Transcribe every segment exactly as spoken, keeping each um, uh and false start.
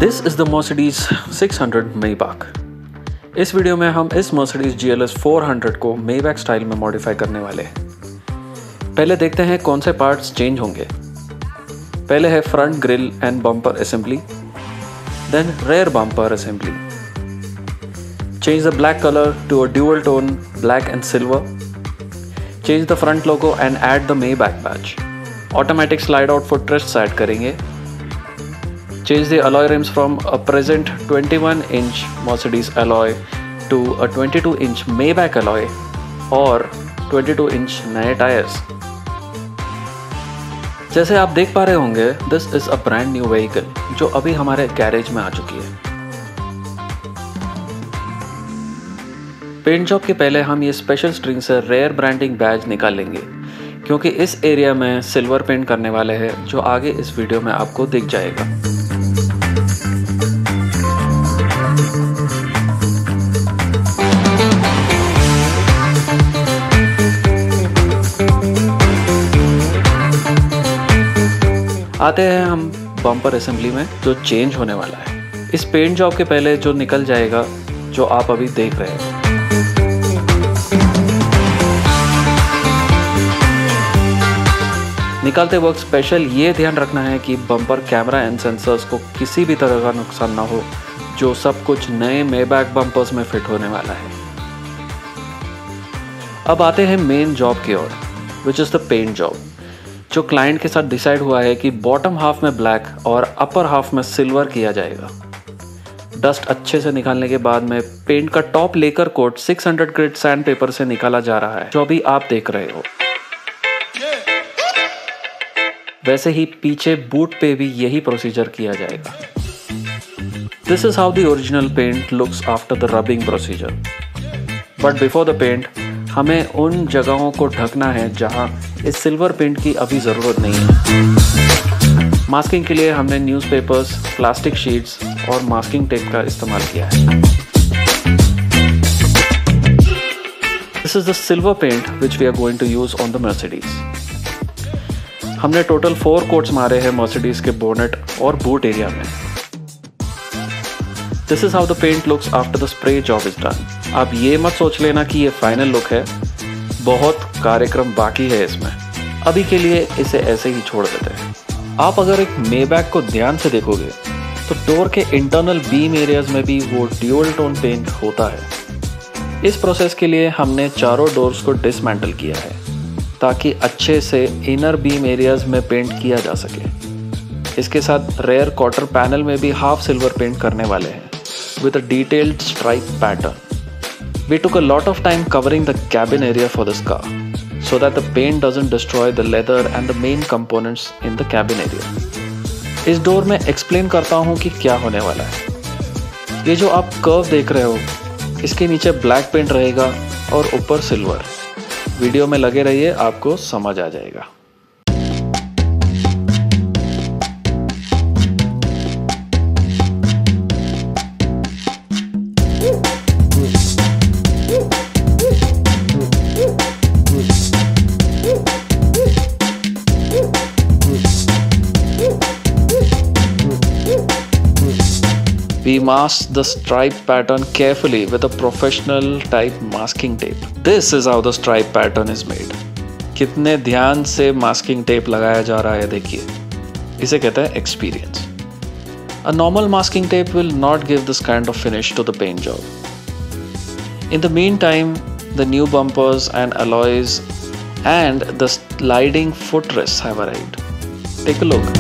This is the Mercedes six hundred Maybach। इस video में हम इस Mercedes G L S four hundred को Maybach स्टाइल में मॉडिफाई करने वाले हैं। पहले देखते हैं कौन से पार्ट्स चेंज होंगे। पहले है front grille and bumper assembly, then rear bumper assembly. Change the black color to a dual tone black and silver. Change the front logo and add the Maybach badge. Automatic slide out footrests add करेंगे। Change the alloy rims from a present twenty-one inch Mercedes alloy to a twenty-two inch Maybach alloy और twenty-two inch नए tyres. जैसे आप देख पा रहे होंगे, this is a brand new vehicle जो अभी हमारे गैरेज में आ चुकी है। पेंट जॉब के पहले हम ये स्पेशल स्ट्रिंग से रेयर ब्रांडिंग बैज निकाल लेंगे, क्योंकि इस एरिया में सिल्वर पेंट करने वाले हैं जो आगे इस वीडियो में आपको दिख जाएगा। आते हैं हम बम्पर असेंबली में जो चेंज होने वाला है। इस पेंट जॉब के पहले जो निकल जाएगा, जो आप अभी देख रहे हैं। निकालते वक्त स्पेशल ये ध्यान रखना है कि बम्पर कैमरा एंड सेंसर्स को किसी भी तरह का नुकसान ना हो, जो सब कुछ नए Maybach बम्पर्स में फिट होने वाला है। अब आते हैं मेन जॉब की ओर, which is the paint job, जो क्लाइंट के साथ डिसाइड हुआ है कि बॉटम हाफ में ब्लैक और अपर हाफ में सिल्वर किया जाएगा। डस्ट अच्छे से निकालने के बाद में पेंट का टॉप लेकर coat six hundred grade sandpaper से निकाला जा रहा है, जो अभी आप देख रहे हो। वैसे ही पीछे बूट पे भी यही प्रोसीजर किया जाएगा। This is how the original paint looks after the rubbing procedure. But before the paint हमें उन जगहों को ढकना है जहां इस सिल्वर पेंट की अभी ज़रूरत नहीं है। मास्किंग के लिए हमने न्यूज़पेपर्स, प्लास्टिक शीट्स और मास्किंग टेप का इस्तेमाल किया है। This is the silver paint which we are going to use on the Mercedes। हमने टोटल फोर कोट्स मारे हैं Mercedes के बोनेट और बूट एरिया में। This is how the paint looks after the spray job is done. आप ये मत सोच लेना कि ये फाइनल लुक है, बहुत कार्यक्रम बाकी है इसमें। अभी के लिए इसे ऐसे ही छोड़ देते हैं। आप अगर एक Maybach को ध्यान से देखोगे तो डोर के इंटरनल बीम एरियाज में भी वो ड्यूअल टोन पेंट होता है। इस प्रोसेस के लिए हमने चारों डोर्स को डिसमेंटल किया है, ताकि अच्छे से इनर बीम एरियाज में पेंट किया जा सके। इसके साथ रेयर क्वार्टर पैनल में भी हाफ सिल्वर पेंट करने वाले हैं with a detailed stripe pattern. We took a lot of time covering the cabin area for this car so that the paint doesn't destroy the leather and the main components in the cabin area. इस door में explain करता हूँ कि क्या होने वाला है। ये जो आप कर्व देख रहे हो, इसके नीचे ब्लैक पेंट रहेगा और ऊपर सिल्वर। वीडियो में लगे रहिए, आपको समझ आ जाएगा। We mask the stripe pattern carefully with a professional type masking tape. This is how the stripe pattern is made. कितने ध्यान से masking tape लगाया जा रहा है देखिए। इसे कहते हैं experience. A normal masking tape will not give this kind of finish to the paint job. In the meantime, the new bumpers and alloys and the sliding footrests have arrived. Take a look.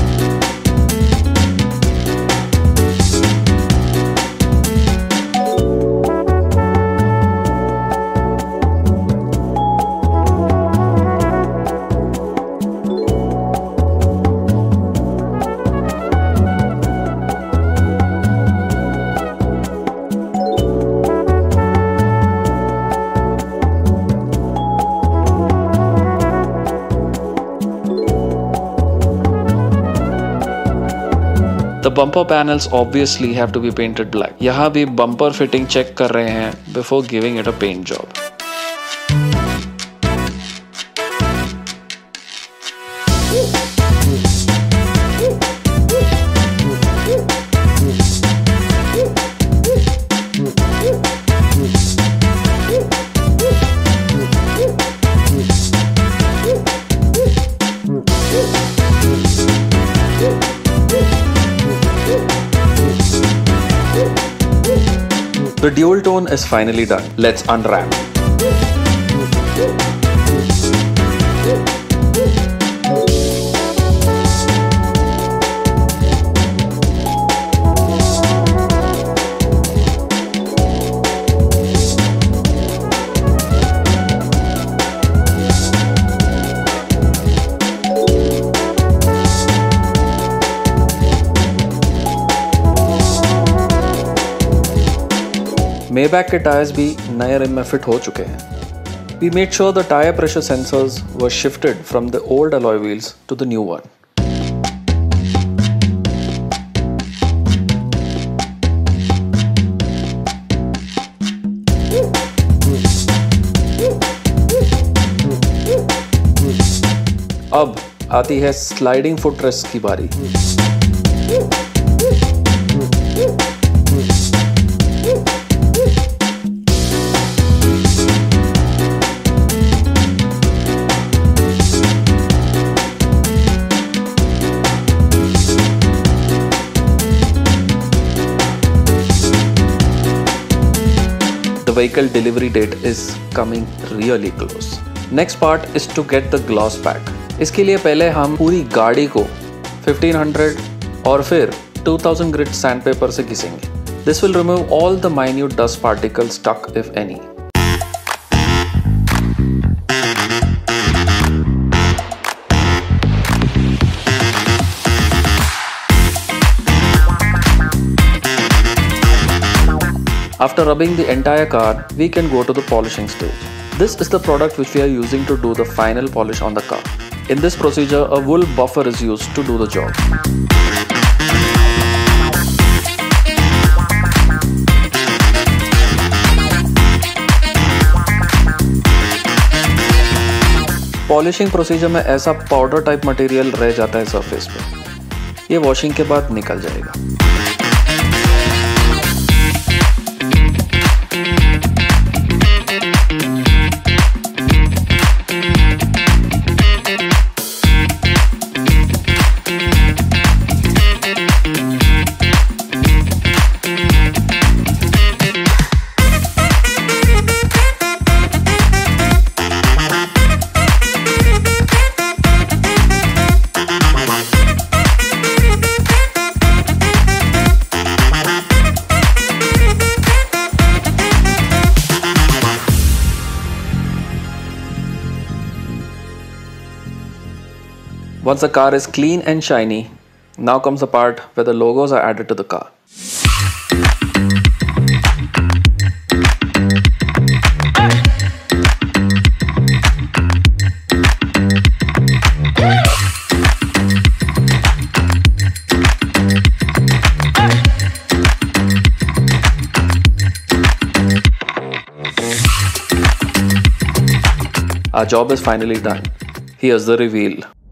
The bumper panels obviously have to be painted black. यहाँ भी bumper fitting check कर रहे हैं before giving it a paint job. The dual tone is finally done. Let's unwrap. Maybach के tyres भी नए rim में fit हो चुके हैं. We made sure the tire pressure sensors were shifted from the old alloy wheels to the new one. अब आती है स्लाइडिंग फुटरेस्ट की बारी. The vehicle delivery date is coming really close. Next part is to get the gloss pack. इसके लिए पहले हम पूरी गाड़ी को fifteen hundred और फिर two thousand grit sandpaper से घिसेंगे. This will remove all the minute dust particles stuck if any. After rubbing the entire car, we can go to the polishing stage. This is the product which we are using to do the final polish on the car. In this procedure, a wool buffer is used to do the job. Polishing procedure में ऐसा powder type material रह जाता है surface पे. ये washing के बाद निकल जाएगा. Once the car is clean and shiny, now comes the part where the logos are added to the car. Our job is finally done. Here's the reveal.